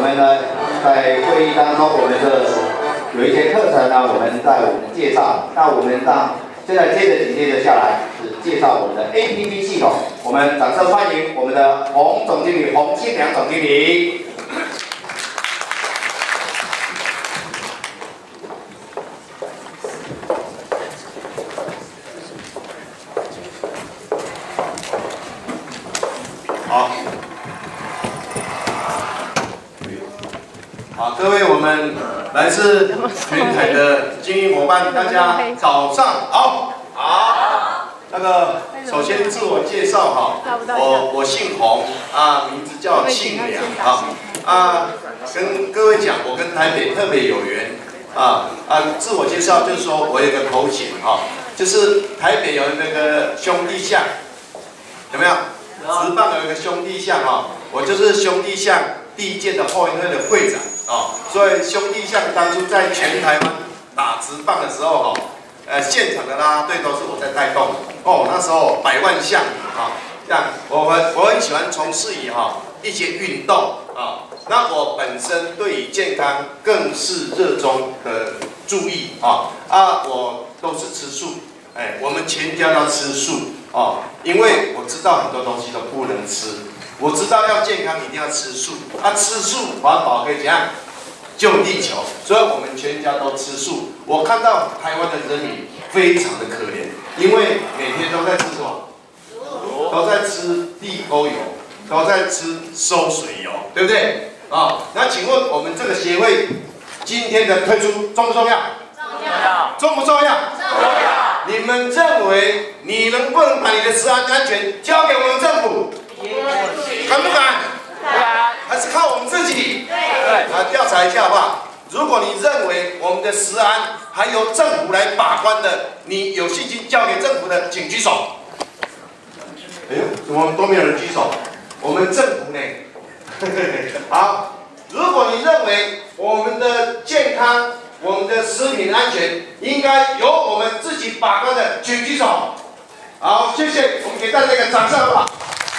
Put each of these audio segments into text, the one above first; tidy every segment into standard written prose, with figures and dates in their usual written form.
们呢在会议当中，我们有一些课程呢，我们介绍。那我们现在紧接着下来是介绍我们的 APP 系统。我们掌声欢迎我们的洪总经理洪信良总经理。 好，各位我们来自全台的经营伙伴，大家早上好。好。那个首先自我介绍哈，我姓洪啊，名字叫信良啊。跟各位讲，我跟台北特别有缘自我介绍就是说我有个头衔就是台北有那个兄弟象，有没有？职棒有一个兄弟象我就是兄弟象第一届的后援会的会长所以兄弟象当初在全台湾打职棒的时候现场的啦啦队都是我在带动那时候100万象这样我很喜欢从事于一些运动那我本身对于健康更是热衷的注意我都是吃素，我们全家都吃素因为我知道很多东西都不能吃，我知道要健康一定要吃素吃素环保可以怎样救地球，所以我们全家都吃素。我看到台湾的人民非常的可怜，因为每天都在吃什么？都在吃地沟油，都在吃馊水油，对不对？那请问我们这个协会今天的推出重不重要？重要。重不重要？重要。你们认为你能不能把你的食安安全交给我们政府？敢不敢？敢。还是靠我们自己？对。调查一下好不好？如果你认为我们的食安还由政府来把关的，你有信心交给政府的，请举手。哎呦，怎么都没有人举手？我们政府呢？好，如果你认为我们的健康、我们的食品安全应该由我们自己把关的，请举手。好，谢谢，我们给大家一个掌声好不好？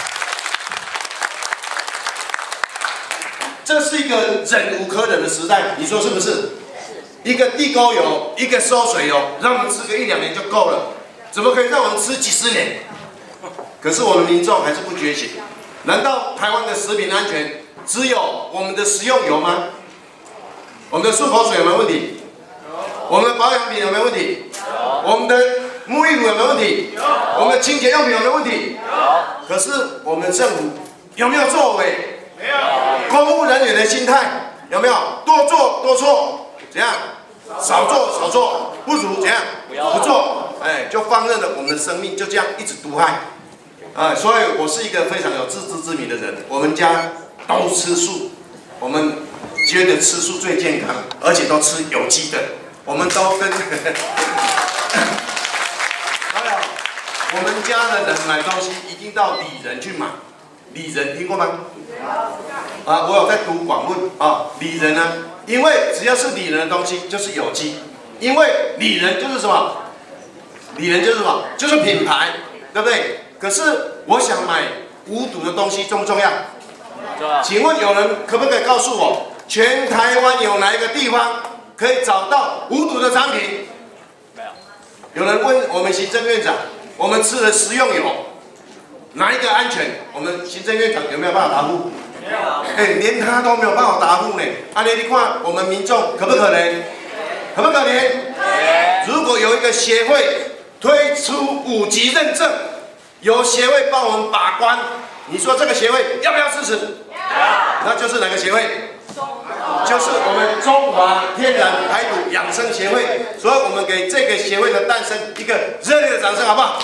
这是一个忍无可忍的时代，你说是不是？一个地沟油，一个馊水油，让我们吃个1、2年就够了，怎么可以让我们吃几10年？可是我们民众还是不觉醒。难道台湾的食品安全只有我们的食用油吗？我们的漱口水有没有问题？我们的保养品有没有问题？我们的沐浴乳有没有问题？我们的清洁用品有没有问题？可是我们政府有没有作为？没有。公务人员的心态有没有？多做多错，怎样？少做少做，不如怎样？不做，就放任了我们的生命就这样一直毒害。所以我是一个非常有自知之明的人。我们家都吃素，我们觉得吃素最健康，而且都吃有机的。我们都跟还有我们家的人买东西一定到里仁去买。里仁听过吗？我有在读广论里仁呢，因为只要是里仁的东西就是有机，因为里仁就是什么？里仁就是什么？就是品牌，对不对？可是我想买无毒的东西重不重要？请问有人可不可以告诉我，全台湾有哪一个地方可以找到无毒的产品？没有。有人问我们行政院长，我们吃的食用油哪一个安全？我们行政院长有没有办法答复？没有。连他都没有办法答复呢。你看我们民众可不可怜？可不可怜？如果有一个协会推出5级认证，由协会帮我们把关，你说这个协会要不要支持？要。那就是哪个协会？就是我们中华天然排毒养生协会。所以我们给这个协会的诞生一个热烈的掌声，好不好？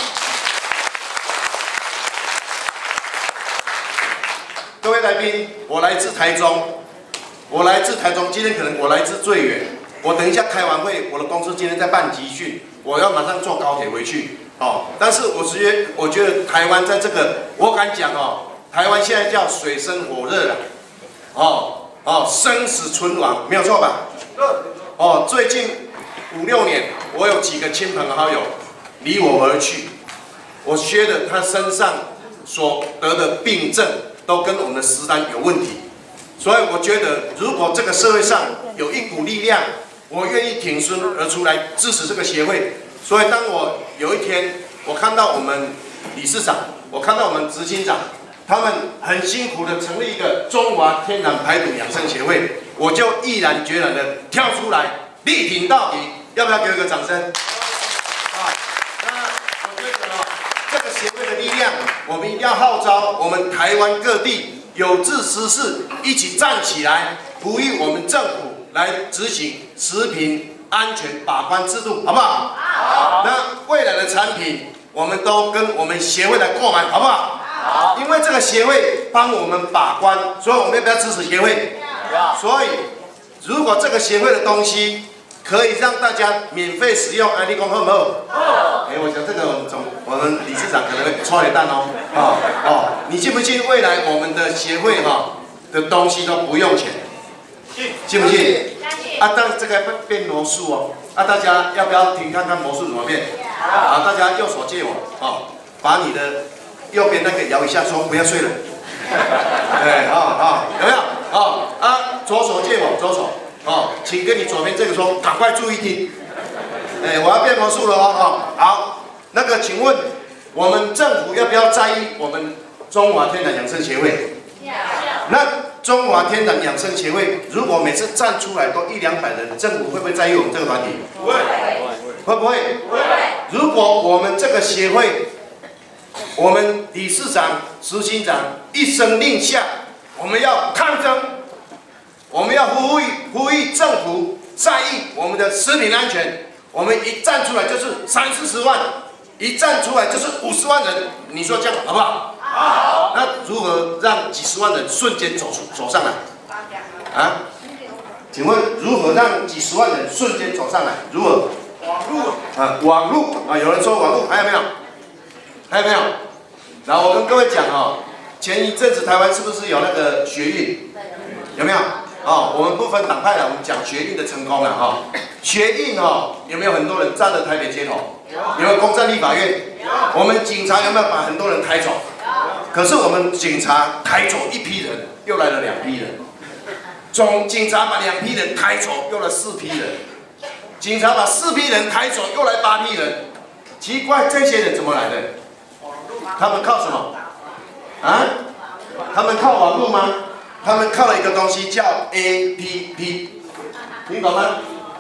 各位来宾，我来自台中，今天可能我来自最远。我等一下开完会，我的公司今天在办集训，我要马上坐高铁回去。但是我觉得台湾在这个，我敢讲台湾现在叫水深火热了，生死存亡，没有错吧？最近5、6年，我有几个亲朋好友离我而去，我觉得他身上所得的病症都跟我们的食安有问题。 所以我觉得，如果这个社会上有一股力量，我愿意挺身而出来支持这个协会。所以当我有一天我看到我们理事长，我看到我们执行长，他们很辛苦的成立一个中华天然排毒养生协会，我就毅然决然的跳出来力挺到底。要不要给我一个掌声？我觉得这个协会的力量，我们一定要号召我们台湾各地有志之士一起站起来，呼吁我们政府来执行食品安全把关制度，好不好？好。那未来的产品，我们都跟我们协会来购买，好不好？好。因为这个协会帮我们把关，所以我们要不要支持协会？所以，如果这个协会的东西可以让大家免费使用，你讲好不好？好。我想这个我们理事长可能会戳你蛋哦。你信不信未来我们的协会的东西都不用钱？信不信？但这个变魔术哦。大家要不要听看看魔术怎么变？大家右手借我把你的右边那个摇一下，说不要睡了。对，有没有？左手借我，左手。请跟你左边这个说，赶快注意听。我要变魔术了好，那个，请问我们政府要不要在意我们中华天然养生协会？那中华天然养生协会如果每次站出来都100-200人，政府会不会在意我们这个团体？不会。会不会？不会。如果我们这个协会，我们理事长、执行长一声令下，我们要抗争。我们要呼吁政府在意我们的食品安全。我们一站出来就是30-40万，一站出来就是50万人。你说这样好不好？好。那如何让几十万人瞬间走上来？请问如何让几十万人瞬间走上来？如何？网络有人说网络，还有没有？还有没有？然后我跟各位讲前一阵子台湾是不是有那个学运？有没有？我们不分党派了，我们讲学运的成功了学运有没有很多人站在台北街头？有没有攻占立法院？我们警察有没有把很多人抬走？可是我们警察抬走一批人，又来了2批人。警察把2批人抬走，又来4批人。警察把4批人抬走，又来8批人。奇怪，这些人怎么来的？他们靠什么？他们靠网络吗？他们靠了一个东西叫 APP， 听懂吗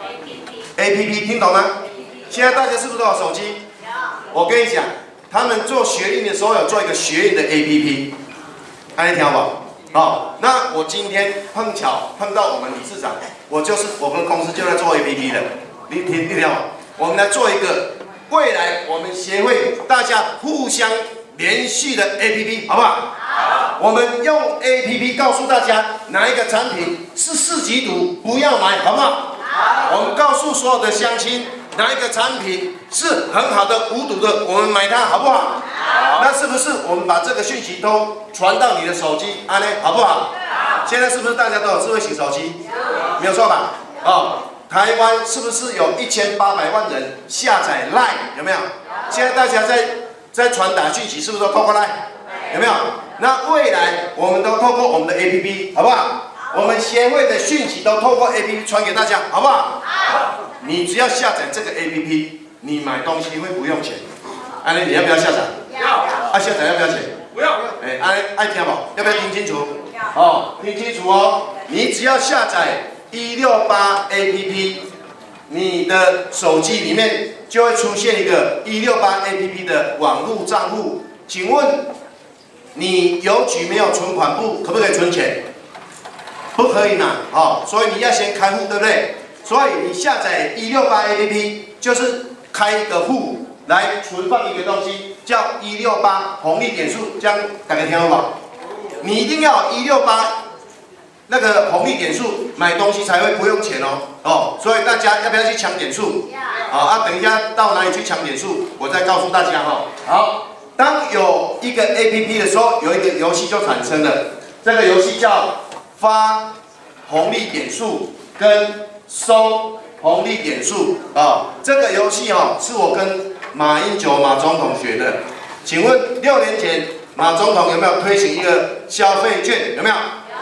？APP 听懂吗？现在大家是不是都有手机？我跟你讲，他们做学运的时候有做一个学运的 APP， 大家听好不好？那我今天碰巧碰到我们理事长，我们公司就在做 APP 的，你听好，我们来做一个未来我们协会大家互相连续的 APP， 好不好？好。我们用 APP 告诉大家哪一个产品是4级毒，不要买，好不好？好。我们告诉所有的乡亲哪一个产品是很好的无毒的，我们买它，好不好？好。那是不是我们把这个讯息都传到你的手机，好不好？好。现在是不是大家都有智慧型手机？没有错吧？台湾是不是有1800万人下载 LINE？ 有没有？现在大家在传达讯息，是不是都透过 LINE？ 有没有？那未来我们都透过我们的 APP， 好不好？我们协会的讯息都透过 APP 传给大家，好不好？好。你只要下载这个 APP， 你买东西会不用钱。你要不要下载？要。下载要不要钱？不要。爱听不？要不要听清楚？要。听清楚你只要下载168 APP， 你的手机里面就会出现一个168 APP 的网络账户。请问你邮局没有存款簿，可不可以存钱？不可以拿所以你要先开户，对不对？所以你下载168 APP 就是开一个户来存放一个东西，叫168红利点数，这样大家听好不好？你一定要有168那个红利点数，买东西才会不用钱所以大家要不要去抢点数？等一下到哪里去抢点数，我再告诉大家好，当有一个 APP 的时候，有一个游戏就产生了，这个游戏叫发红利点数跟收红利点数这个游戏是我跟马英九马总统学的。请问6年前马总统有没有推行一个消费券？有没有？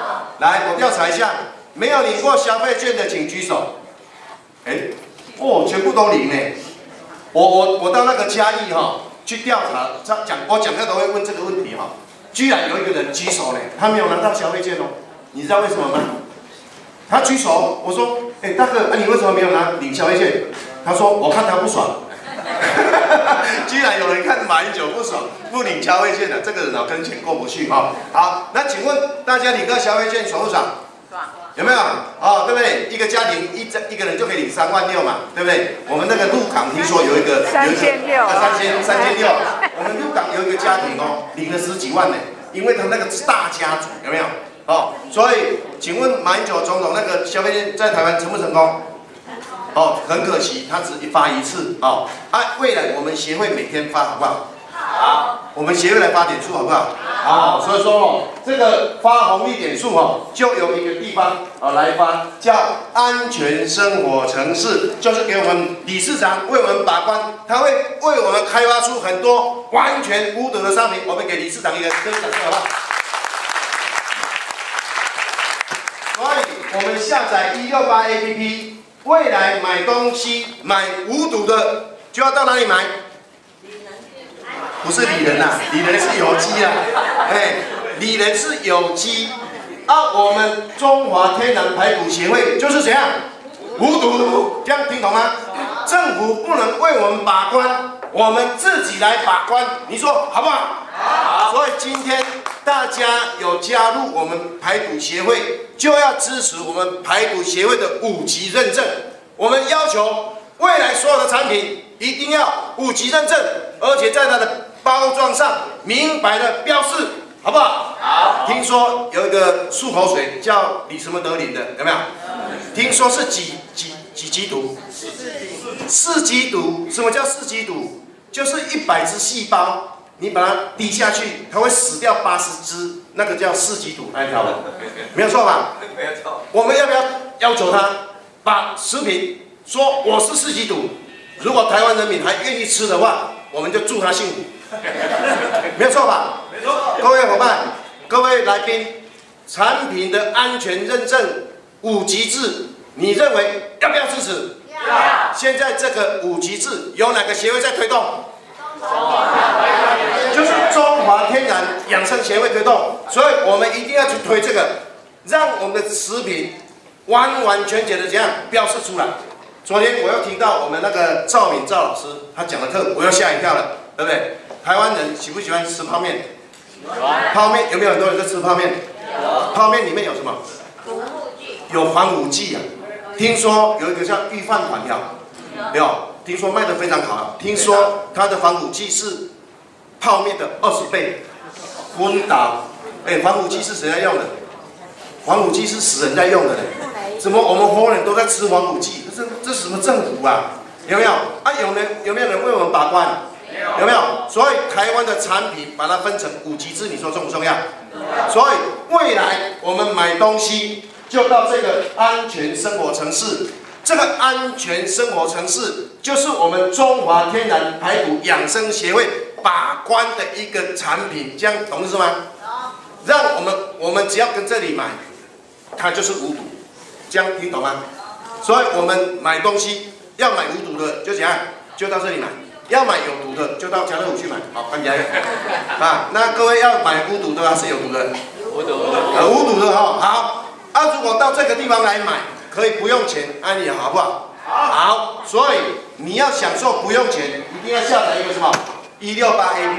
来，我调查一下，没有领过消费券的请举手。全部都领呢。我到那个嘉义去调查，我讲课都会问这个问题居然有一个人举手呢，他没有拿到消费券哦。你知道为什么吗？他举手，我说，大哥，你为什么没有领消费券？他说，我看他不爽。居然有人看马英九不爽，不领消费券的，这个人跟钱过不去好，那请问大家领个消费券爽不爽？有没有？对不对？一个家庭一个人就可以领3万6嘛，对不对？我们那个鹿港听说有一个3600，我们鹿港有一个家庭领了10几万呢，因为他那个是大家族，有没有？所以请问马英九总统那个消费券在台湾成不成功？很可惜，他只发一次未来我们协会每天发好不好？好，我们协会来发点数好不好？好，所以说这个发红利点数就有一个地方来发，叫安全生活城市，就是给我们理事长为我们把关，他会为我们开发出很多完全无毒的商品，我们给理事长一个掌声好不好？所以我们下载168 APP， 未来买东西买无毒的就要到哪里买？不是里仁李仁是有机里仁是有机我们中华天然排骨协会就是怎样无毒，这样听懂吗？政府不能为我们把关，我们自己来把关，你说好不好？好。所以今天大家有加入我们排骨协会，就要支持我们排骨协会的5级认证。我们要求未来所有的产品一定要5级认证，而且在它的包装上明白的标示，好不好？好。听说有一个漱口水叫李什么德林的，有没有？听说是几级毒？4级毒。什么叫4级毒？就是100只细胞，你把它滴下去，它会死掉80只，那个叫4级毒。来调的，没有错吧？没有错。我们要不要要求他把食品说我是4级毒？如果台湾人民还愿意吃的话，我们就祝他幸福。没有错吧？没错。各位伙伴，各位来宾，产品的安全认证5级制，你认为要不要支持？要。现在这个5级制有哪个协会在推动？就是中华天然养生协会推动，所以我们一定要去推这个，让我们的食品完完全全的这样标示出来。昨天我又听到我们那个赵敏赵老师他讲的课，我又吓一跳了，对不对？台湾人喜不喜欢吃泡面？泡面有没有很多人在吃泡面？有。泡面里面有什么？有防腐剂听说有一个叫御饭团有，听说卖得非常好。听说它的防腐剂是泡面的20倍。昏倒！防腐剂是谁在用的？防腐剂是死人在用的嘞。怎么我们活人都在吃防腐剂？这什么政府啊？有没有？有没有人为我们把关？有没有？所以台湾的产品把它分成5级制，你说重不重要？所以未来我们买东西就到这个安全生活城市。这个安全生活城市就是我们中华天然排骨养生协会把关的一个产品，这样懂意思吗？让我们只要跟这里买，它就是无毒，这样听懂吗？所以我们买东西要买无毒的就怎样，就到这里买。要买有毒的，就到家乐福去买。好，看起来那各位要买无毒的还是有毒的？无毒。无毒的好。如果到这个地方来买，可以不用钱，你好不好？好。所以你要享受不用钱，一定要下载一个什么168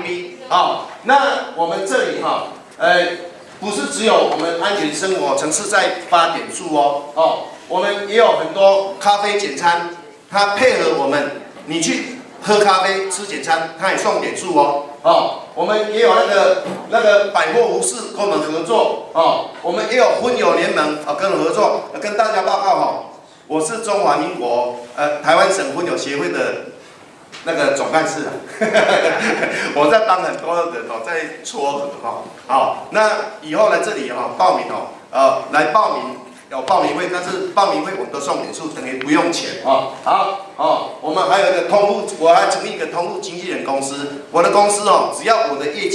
APP。那我们这里不是只有我们安全生活城市在发点数我们也有很多咖啡简餐，它配合我们，你去喝咖啡吃简餐，它也送点数我们也有那个百货无事跟我们合作我们也有婚友联盟跟我们合作，跟大家报告我是中华民国台湾省婚友协会的那个总干事我在帮很多人在撮合那以后来这里报名来报名。有报名费，但是报名费我们都送点数，等于不用钱我们还有一个通路，我还成立一个通路经纪人公司。我的公司只要我的业绩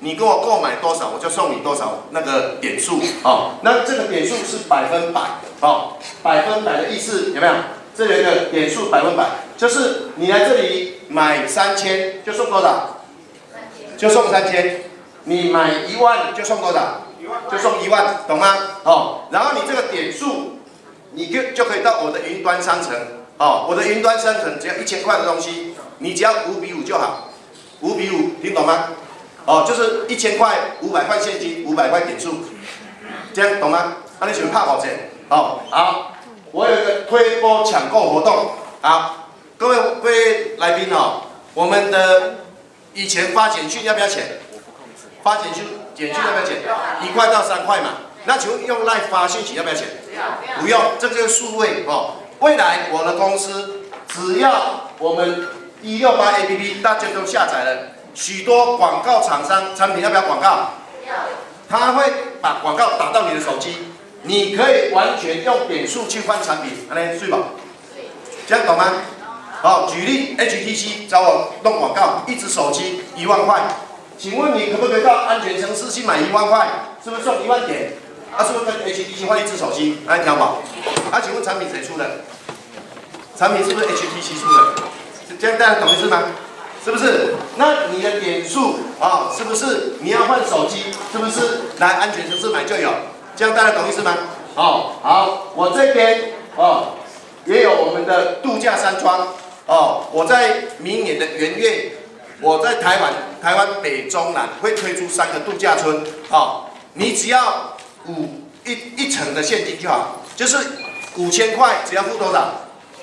你跟我购买多少，我就送你多少那个点数哦。那这个点数是100%哦，100%的意思有没有？这有一个点数100%，就是你来这里买3000就送多少？就送3000。你买1万就送多少？就送1万，懂吗？哦，然后你这个点数，你就可以到我的云端商城哦。我的云端商城只要1000块的东西，你只要5比5就好，5比5，听懂吗？哦，就是1000块500块现金，500块点数，这样懂吗？那你喜欢怕保险？哦，好，我有一个推播抢购活动，好，各位来宾哦，我们的以前发简讯要不要钱？发简讯要不要钱？1块到3块嘛。那请问用 LINE 发讯息要不要钱？不用，这就是数位哦。未来我的公司只要我们168 APP 大家都下载了，许多广告厂商产品要不要广告？他会把广告打到你的手机，你可以完全用点数去换产品，安尼对吧？这样懂吗？好，举例 HTC 找我弄广告，一只手机1万块。请问你可不可以到安全城市去买1万块？是不是送1万点？是不是跟 HTC 换一只手机？来挑宝。请问产品谁出的？产品是不是 HTC 出的？这样大家懂意思吗？是不是？那你的点数是不是你要换手机？是不是来安全城市买就有？这样大家懂意思吗？好，我这边也有我们的度假山庄我在明年的元月。我在台湾北中南会推出3个度假村你只要一层的现金就好，就是5000块，只要付多少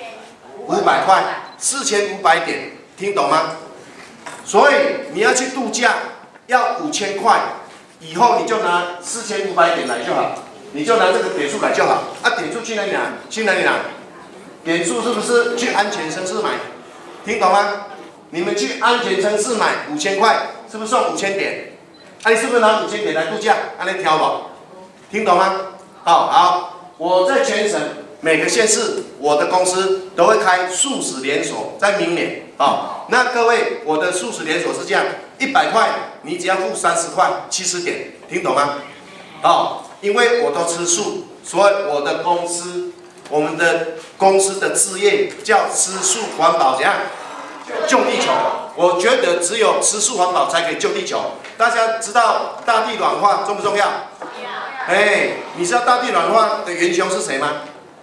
？500块，4500点，听懂吗？所以你要去度假要5000块，以后你就拿4500点来就好，你就拿这个点数来就好。点数去哪里拿？去哪里拿？点数是不是去安全城市买？听懂吗？你们去安全城市买5000块，是不是送5000点？你是不是拿5000点来度假？你挑吧，听懂吗？好，我在全省每个县市，我的公司都会开素食连锁，在明年那各位，我的素食连锁是这样，100块你只要付30块，70点，听懂吗？因为我都吃素，所以我们的公司的志业叫吃素环保，怎样？救地球，我觉得只有吃素环保才可以救地球。大家知道大地暖化重不重要？你知道大地暖化的元凶是谁吗？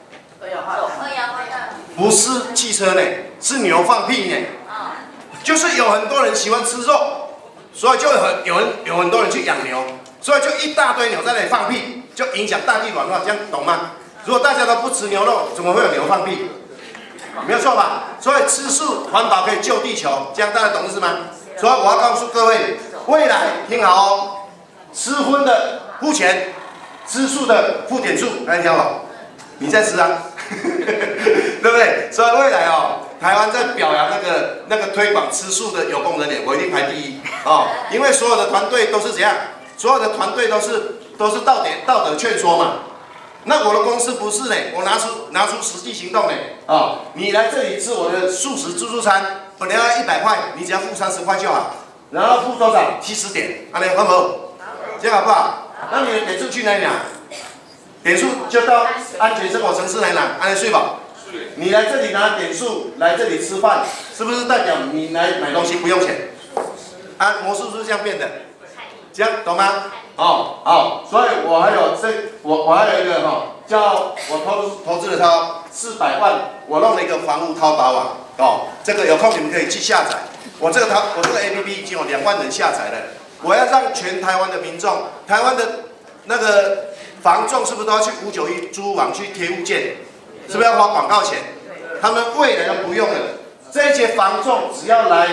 不是汽车呢，是牛放屁呢。就是有很多人喜欢吃肉，所以就有很多人去养牛，所以就一大堆牛在那里放屁，就影响大地暖化，这样懂吗？如果大家都不吃牛肉，怎么会有牛放屁？没有错吧？所以吃素环保可以救地球，这样大家懂意思吗？所以我要告诉各位，未来听好哦，吃荤的付钱，吃素的付点数，来听好，你在吃啊，对不对？所以未来台湾在表扬那个推广吃素的有功人员，我一定排第一因为所有的团队都是怎样？所有的团队都是道德劝说嘛。那我的公司不是呢，我拿出实际行动呢你来这里吃我的素食自助餐，本来要100块，你只要付30块就好，然后付多少？70点，好不好？这样好不好？那你的点数去哪里拿？点数就到安全生活城市来拿，安全睡吧。你来这里拿点数，来这里吃饭，是不是代表你来买东西不用钱？模式是不是这样变的？这样懂吗？所以我还有一个叫我投资了他400万，我弄了一个房屋淘宝网这个有空你们可以去下载。我这个 APP 已经有2万人下载了。我要让全台湾的民众，台湾的那个房仲是不是都要去591租屋网去贴物件？是不是要花广告钱？他们未来都不用了。这些房仲只要来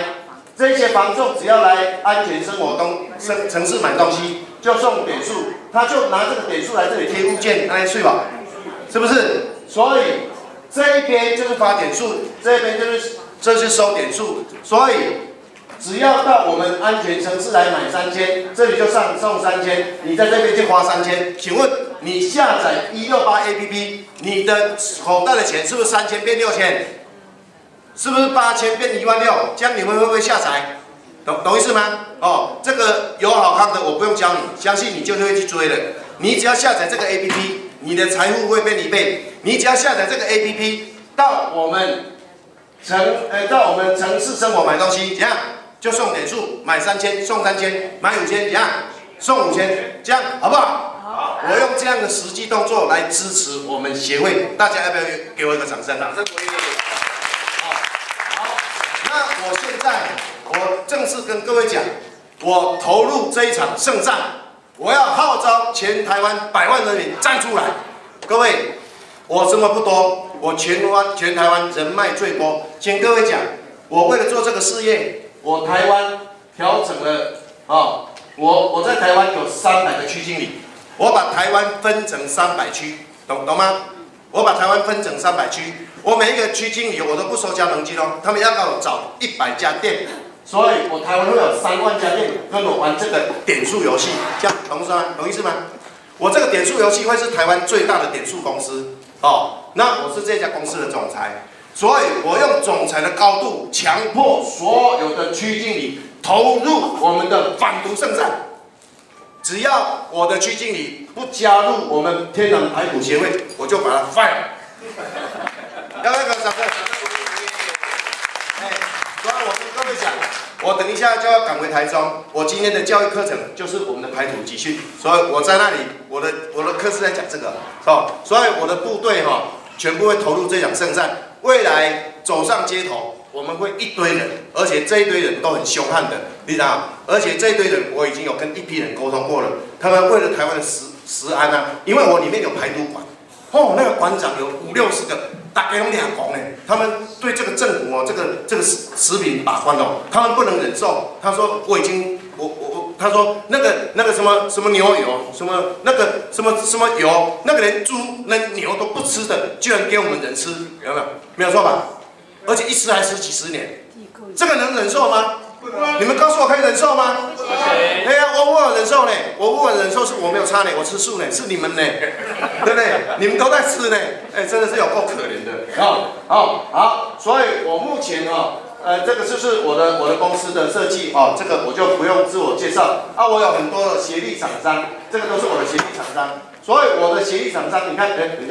安全生活城市买东西，就送点数，他就拿这个点数来这里贴物件，来睡吧，是不是？所以这一边就是发点数，这一边就是收点数，所以只要到我们安全城市来买3000，这里就送3000，你在这边就花3000。请问你下载168 APP， 你的口袋的钱是不是3000变6000？是不是8000变16000？这样你们会不会下载？ 懂意思吗？哦，这个有好康的我不用教你，相信你就会去追了。你只要下载这个 APP， 你的财富会变1倍。你只要下载这个 APP， 到我们城市生活买东西，怎样？就送点数，买3000送3000，买5000，怎样？送5000，这样好不好？好。我用这样的实际动作来支持我们协会，大家要不要给我一个掌声？掌声鼓励。好，那我正式跟各位讲，我投入这一场圣战，我要号召全台湾100万人民站出来。各位，我什么不多，我全台湾人脉最多。请各位讲，我为了做这个事业，我台湾调整了我在台湾有300个区经理，我把台湾分成300区，懂吗？我把台湾分成300区，我每一个区经理我都不收加盟金哦，他们要给我找100家店，所以我台湾会有3万家店跟我玩这个点数游戏，这样懂吗？懂意思吗？我这个点数游戏会是台湾最大的点数公司那我是这家公司的总裁，所以我用总裁的高度强迫所有的区经理投入我们的反毒圣战。只要我的区经理不加入我们天然排骨协会，我就把他 fire。要不要个掌声？所以我跟各位讲，我等一下就要赶回台中，我今天的教育课程就是我们的排骨集训，所以我在那里，我的课是在讲这个，所以我的部队全部会投入这场圣战。未来走上街头，我们会一堆人，而且这一堆人都很凶悍的，你知道？而且这一堆人我已经有跟一批人沟通过了，他们为了台湾的食安因为我里面有排毒馆，那个馆长有50-60个，大家都俩讲呢，他们对这个政府这个食品把关他们不能忍受。他说他说那个什么牛油，什么那个什么油，那个连猪、连牛都不吃的，居然给我们人吃，有没有？没有错吧？而且一吃还10几20年，这个能忍受吗？你们告诉我可以忍受吗？对呀，我有忍受呢，我忍受是我没有差呢，我吃素呢，是你们呢，对不对？你们都在吃呢，真的是有够可怜的。好，所以我目前这个就是我的公司的设计这个我就不用自我介绍我有很多的协力厂商，这个都是我的协力厂商，所以我的协力厂商，你看，等一下，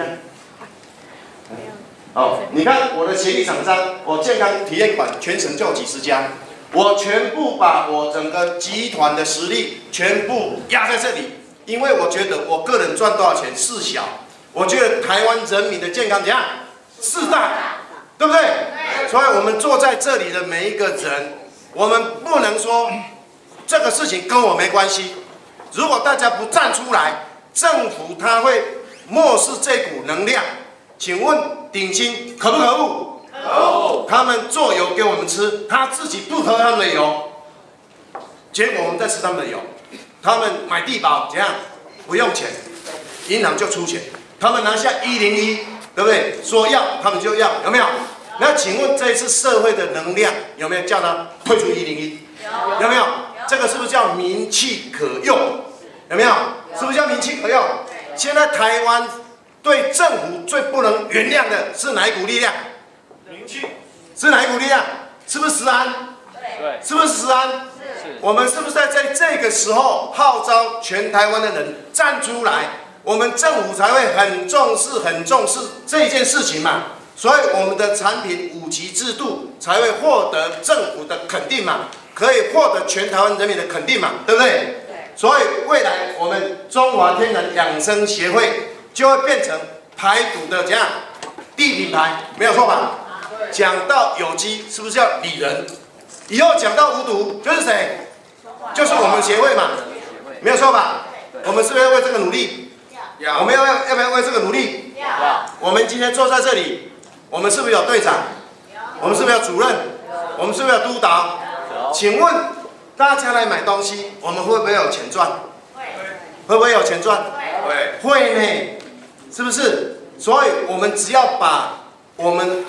你看我的协力厂商，我健康体验馆全省就有几10家，我全部把我整个集团的实力全部压在这里，因为我觉得我个人赚多少钱事小，我觉得台湾人民的健康怎样事大。对不对？所以我们坐在这里的每一个人，我们不能说这个事情跟我没关系。如果大家不站出来，政府他会漠视这股能量。请问鼎新可不可恶？可。他们做油给我们吃，他自己不喝他们的油，结果我们在吃他们的油。他们买地保怎样？不用钱，银行就出钱。他们拿下101。对不对？说要他们就要，有没有？那请问这一次社会的能量有没有叫他退出101？有没有？这个是不是叫民气可用？有没有？是不是叫民气可用？现在台湾对政府最不能原谅的是哪一股力量？民气。是哪一股力量？是不是食安？对。是不是食安？是。我们是不是在这个时候号召全台湾的人站出来？我们政府才会很重视这件事情嘛，所以我们的产品5级制度才会获得政府的肯定嘛，可以获得全台湾人民的肯定嘛，对不对？对。所以未来我们中华天然养生协会就会变成排毒的怎样第一品牌，没有错吧？讲到有机，是不是要理人？以后讲到无毒，就是谁？就是我们协会嘛，没有错吧？我们是不是要为这个努力？我们要不要为这个努力？我们今天坐在这里，我们是不是有队长？我们是不是有主任？我们是不是有督导？请问大家来买东西，我们会不会有钱赚？会不会有钱赚？会呢，是不是？所以我们只要把我们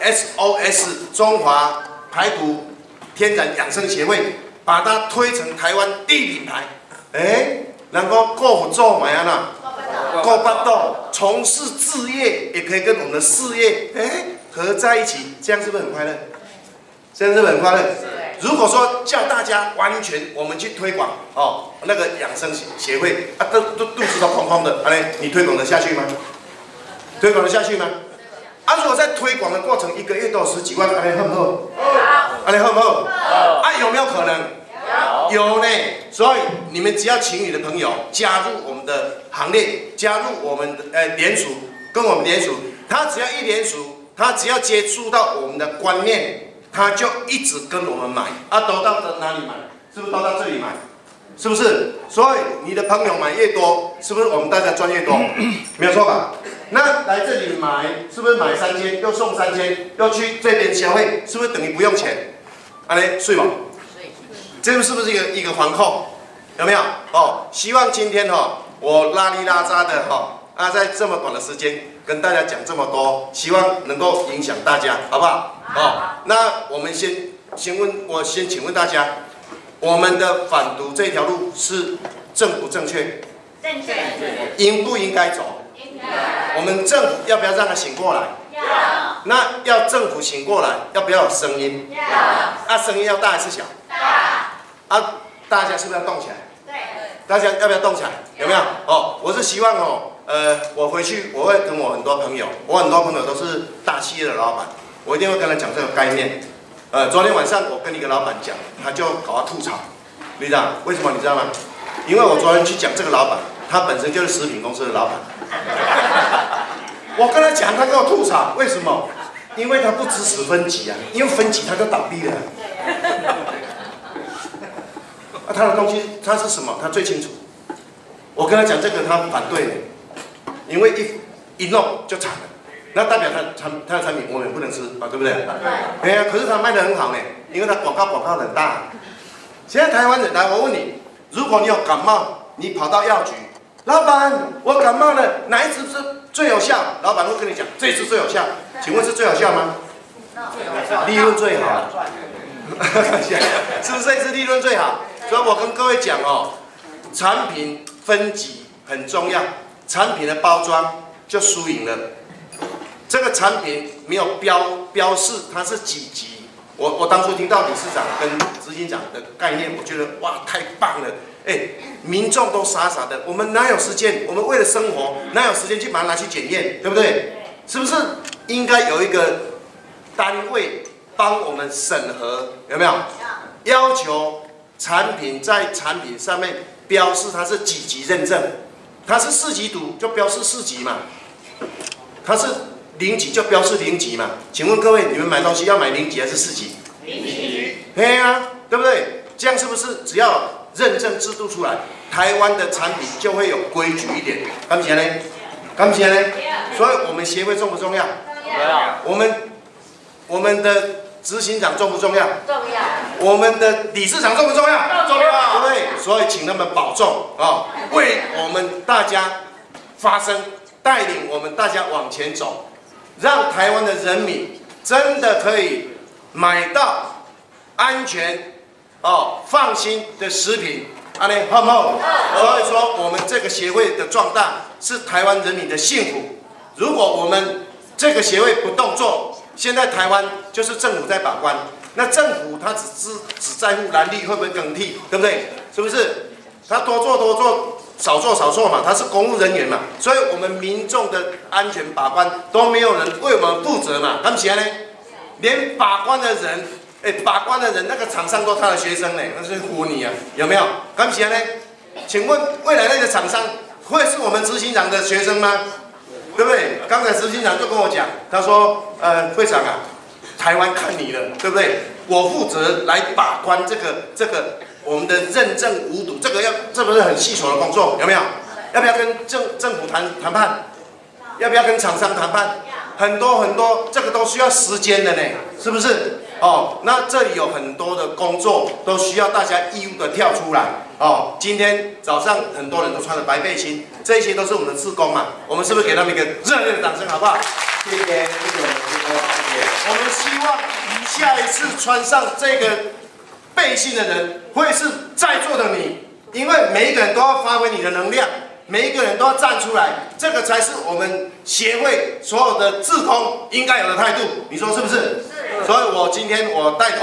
SOS 中华排骨天然养生协会，把它推成台湾第一品牌，能够够做买啊够巴豆，从事置业也可以跟我们的事业合在一起，这样是不是很快乐？这样是不是很快乐？ 如果说叫大家完全我们去推广哦，那个养生协会啊，都肚子都空空的，你推广得下去吗？推广得下去吗？啊，如果在推广的过程1个月都有10几万，安尼好不好？安尼好不好？啊，有没有可能？有呢。所以你们只要请你的朋友加入我们的行列，加入我们的联署，跟我们联署，他只要一联署，他只要接触到我们的观念，他就一直跟我们买啊，都到哪里买？是不是都到这里买？是不是？所以你的朋友买越多，是不是我们大家赚越多？没有错吧？那来这里买，是不是买3间又送3间，又去这边消费，是不是等于不用钱？安尼税吗？这是不是一个环扣？有没有？哦，希望今天我拉里拉扎的在这么短的时间跟大家讲这么多，希望能够影响大家，好不好？那我们先请问大家，我们的反毒这条路是正不正确？正确。应不应该走？应该。我们政府要不要让他醒过来？要。那要政府醒过来，要不要有声音？要。声音要大还是小？大。大家是不是要动起来？对。大家要不要动起来？有没有？我是希望我回去我会跟我很多朋友都是大企业的老板，我一定会跟他讲这个概念。昨天晚上我跟一个老板讲，他就搞到吐槽，旅长，为什么你知道吗？因为我昨天去讲这个老板，他本身就是食品公司的老板。我跟他讲，他跟我吐槽，为什么？因为他不支持分级啊，因为分级他就倒闭了。他的东西他是什么？他最清楚。我跟他讲这个，他反对的，因为一弄就惨了，那代表他的产品我们不能吃啊，对不对？对呀，可是他卖得很好呢，因为他广告很大。现在台湾人来，我问你，如果你有感冒，你跑到药局，老板，我感冒了，哪一支是最有效？老板会跟你讲，这一支最有效。请问是最有效吗？利润最好。是不是这一支利润最好？所以我跟各位讲产品分级很重要，产品的包装就输赢了。这个产品没有标示它是几级，我当初听到理事长跟执行长的概念，我觉得哇太棒了！民众都傻傻的，我们哪有时间？我们为了生活，哪有时间去把它拿去检验，对不对？是不是应该有一个单位帮我们审核？有没有？要求产品在产品上面标示它是几级认证，它是4级毒就标示4级嘛，它是0级就标示0级嘛。请问各位，你们买东西要买0级还是4级？0级。对啊，对不对？这样是不是只要认证制度出来，台湾的产品就会有规矩一点？敢不敢呢？敢不敢呢？所以我们协会重不重要？重要。我们的执行长重不重要？重要。我们的理事长重不重要？重要。对不对？所以请他们保重为我们大家发声，带领我们大家往前走，让台湾的人民真的可以买到安全放心的食品，安尼好不好？所以说我们这个协会的壮大是台湾人民的幸福。如果我们这个协会不动作，现在台湾就是政府在把关，那政府他只在乎蓝绿会不会更替，对不对？是不是？他多做，少做嘛，他是公务人员嘛，所以我们民众的安全把关都没有人为我们负责嘛。他们现在呢，连把关的人那个厂商都他的学生呢，那是唬你啊，有没有？他们现在呢？请问未来那个厂商会是我们执行长的学生吗？对不对？刚才执行长就跟我讲，他说，会长啊，台湾看你了，对不对？我负责来把关这个我们的认证无毒，这不是很细琐的工作，有没有？要不要跟政府谈判？要不要跟厂商谈判？很多，这个都需要时间的呢，是不是？那这里有很多的工作都需要大家义务的跳出来。今天早上很多人都穿着白背心，这些都是我们的志工嘛，我们是不是给他们一个热烈的掌声，好不好？谢谢我们希望下一次穿上这个背心的人会是在座的你，因为每一个人都要发挥你的能量，每一个人都要站出来，这个才是我们协会所有的志工应该有的态度，你说是不是？是。所以我今天带头，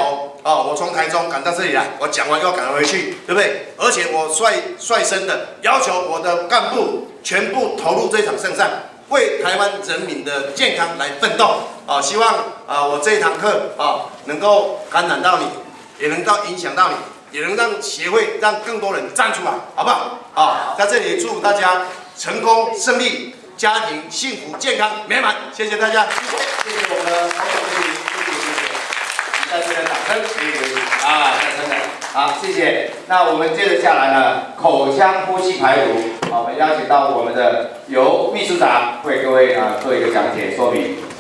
哦，我从台中赶到这里来，我讲完又要赶回去，对不对？而且我率先的要求我的干部全部投入这场胜战，为台湾人民的健康来奋斗。啊，希望我这一堂课能够感染到你，也能够影响到你，也能让协会让更多人站出来，好不好？好，在这里祝大家成功胜利，家庭幸福健康美满。谢谢大家，谢谢我们的黄总经理，谢谢，再次的掌声，谢谢啊，真的好，谢谢。那我们接着下来呢，口腔呼吸排毒，我们邀请到我们的由秘书长为各位做一个讲解说明。